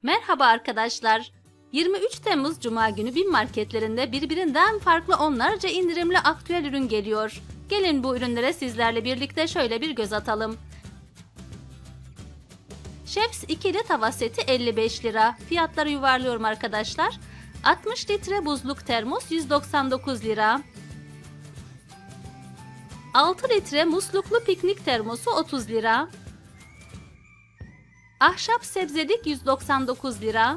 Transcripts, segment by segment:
Merhaba arkadaşlar. 23 Temmuz Cuma günü BİM marketlerinde birbirinden farklı onlarca indirimli aktüel ürün geliyor. Gelin bu ürünlere sizlerle birlikte şöyle bir göz atalım. Chefs ikili tava seti 55 lira. Fiyatları yuvarlıyorum arkadaşlar. 60 litre buzluk termos 199 lira. 6 litre musluklu piknik termosu 30 lira. Ahşap sebzelik 199 lira.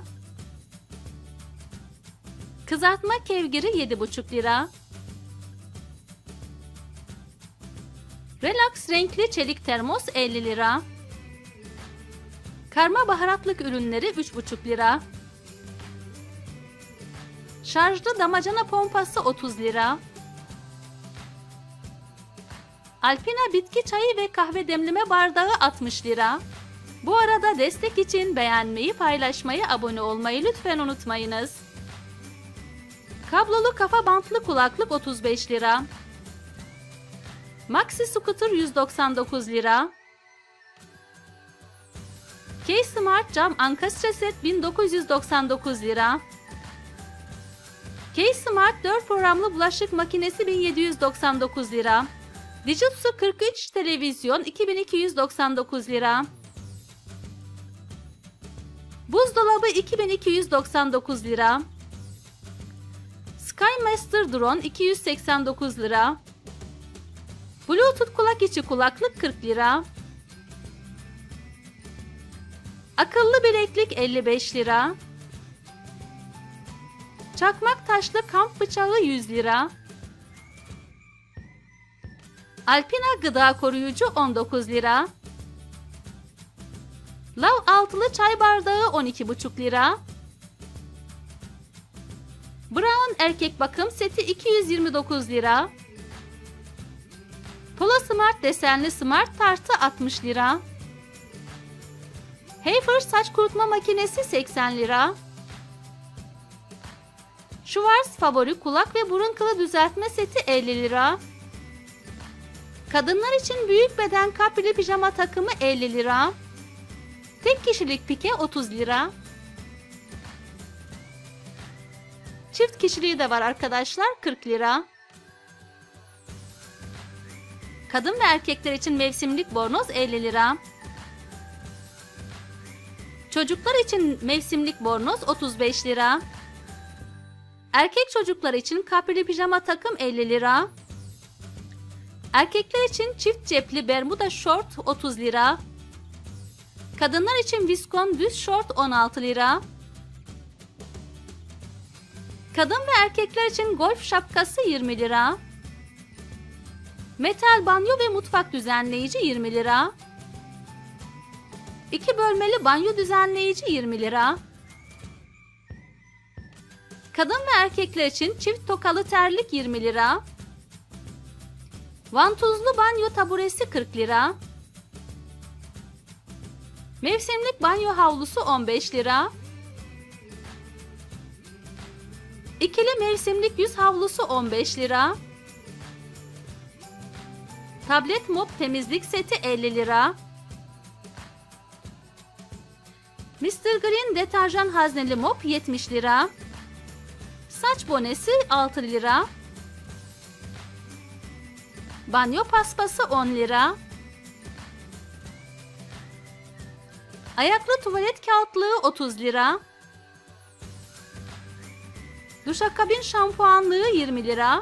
Kızartma kevgiri 7,5 lira. Relax renkli çelik termos 50 lira. Karma baharatlık ürünleri 3,5 lira. Şarjlı damacana pompası 30 lira. Alpina bitki çayı ve kahve demleme bardağı 60 lira. Bu arada destek için beğenmeyi, paylaşmayı, abone olmayı lütfen unutmayınız. Kablolu kafa bantlı kulaklık 35 lira. Maxi Scooter 199 lira. K-Smart cam ankastre set 1999 lira. K-Smart 4 programlı bulaşık makinesi 1799 lira. Dijitsu 43 televizyon 2299 lira. Buzdolabı 2299 lira. SkyMaster drone 289 lira. Bluetooth kulak içi kulaklık 40 lira. Akıllı bileklik 55 lira. Çakmak taşlı kamp bıçağı 100 lira. Alpina gıda koruyucu 19 lira. Lav altılı çay bardağı 12,5 lira. Brown erkek bakım seti 229 lira. Polo Smart desenli smart tartı 60 lira. Heifer saç kurutma makinesi 80 lira. Schwarz favori kulak ve burun kılı düzeltme seti 50 lira. Kadınlar için büyük beden kaprili pijama takımı 50 lira. Tek kişilik pike 30 lira. Çift kişiliği de var arkadaşlar 40 lira. Kadın ve erkekler için mevsimlik bornoz 50 lira. Çocuklar için mevsimlik bornoz 35 lira. Erkek çocuklar için kaprili pijama takım 50 lira. Erkekler için çift cepli bermuda şort 30 lira. Kadınlar için viskon düz şort 16 lira. Kadın ve erkekler için golf şapkası 20 lira. Metal banyo ve mutfak düzenleyici 20 lira. 2 bölmeli banyo düzenleyici 20 lira. Kadın ve erkekler için çift tokalı terlik 20 lira. Vantuzlu banyo taburesi 40 lira. Mevsimlik banyo havlusu 15 lira. İkili mevsimlik yüz havlusu 15 lira. Tablet mop temizlik seti 50 lira. Mr. Green deterjan hazneli mop 70 lira. Saç bonesi 6 lira. Banyo paspası 10 lira. Ayaklı tuvalet kağıtlığı 30 lira. Duşakabin şampuanlığı 20 lira.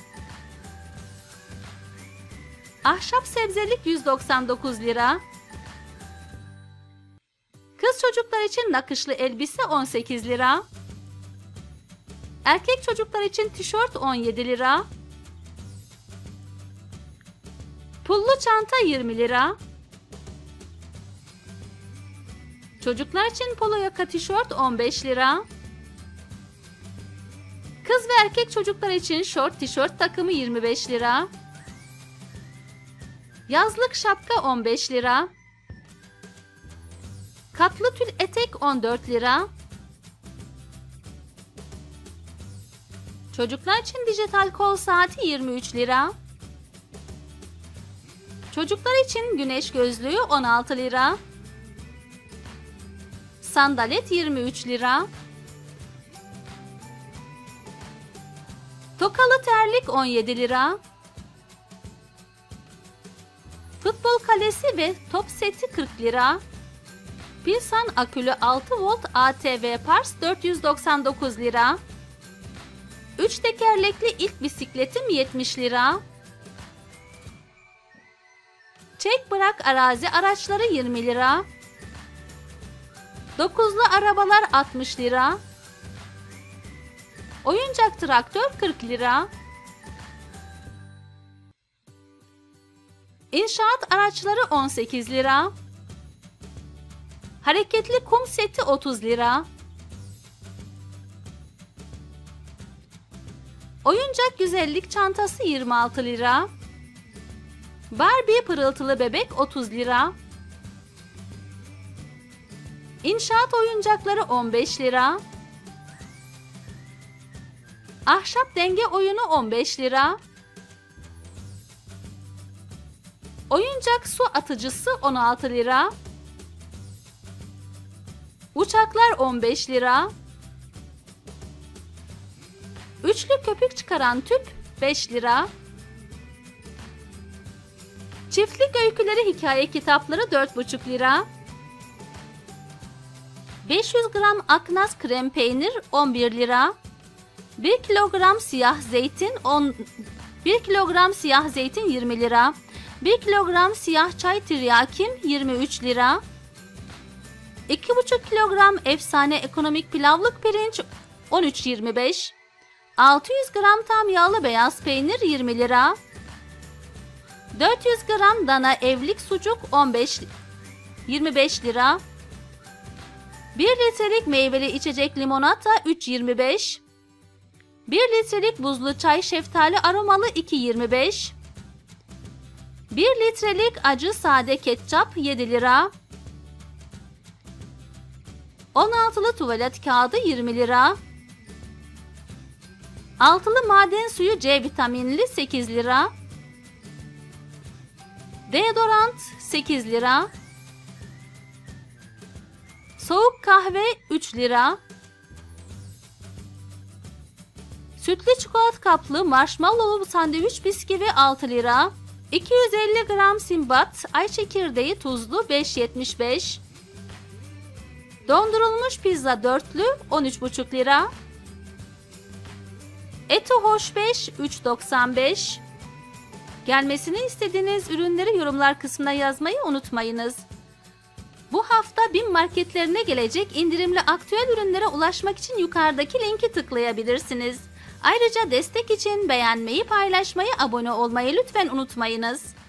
Ahşap sebzelik 199 lira. Kız çocuklar için nakışlı elbise 18 lira. Erkek çocuklar için tişört 17 lira. Pullu çanta 20 lira. Çocuklar için polo yaka tişört 15 lira. Kız ve erkek çocuklar için şort tişört takımı 25 lira. Yazlık şapka 15 lira. Katlı tül etek 14 lira. Çocuklar için dijital kol saati 23 lira. Çocuklar için güneş gözlüğü 16 lira. Sandalet 23 lira. Tokalı terlik 17 lira. Futbol kalesi ve top seti 40 lira. Pilsan akülü 6 volt ATV Pars 499 lira. 3 tekerlekli ilk bisikletim 70 lira. Çek bırak arazi araçları 20 lira. 9'lu arabalar 60 lira. Oyuncak traktör 40 lira. İnşaat araçları 18 lira. Hareketli kum seti 30 lira. Oyuncak güzellik çantası 26 lira. Barbie pırıltılı bebek 30 lira. İnşaat oyuncakları 15 lira. Ahşap denge oyunu 15 lira. Oyuncak su atıcısı 16 lira. Uçaklar 15 lira. Üçlü köpük çıkaran tüp 5 lira. Çiftlik öyküleri hikaye kitapları 4,5 lira. 500 gram Aknaz krem peynir 11 lira. 1 kilogram siyah zeytin 1 kilogram siyah zeytin 20 lira. 1 kilogram siyah çay tiryakim 23 lira. 2,5 kilogram efsane ekonomik pilavlık pirinç 13,25. 600 gram tam yağlı beyaz peynir 20 lira. 400 gram dana evlik sucuk 25 lira. 1 litrelik meyveli içecek limonata 3,25. 1 litrelik buzlu çay şeftali aromalı 2,25. 1 litrelik acı sade ketçap 7 lira. 16'lı tuvalet kağıdı 20 lira. 6'lı maden suyu C vitaminli 8 lira. Deodorant 8 lira. Soğuk kahve 3 lira. Sütlü çikolata kaplı marshmallow sandviç bisküvi 6 lira. 250 gram simbat ay çekirdeği tuzlu 5,75. Dondurulmuş pizza dörtlü 13,5 lira. Eti hoş 5 3,95. Gelmesini istediğiniz ürünleri yorumlar kısmına yazmayı unutmayınız. Bu hafta BİM marketlerine gelecek indirimli aktüel ürünlere ulaşmak için yukarıdaki linki tıklayabilirsiniz. Ayrıca destek için beğenmeyi, paylaşmayı, abone olmayı lütfen unutmayınız.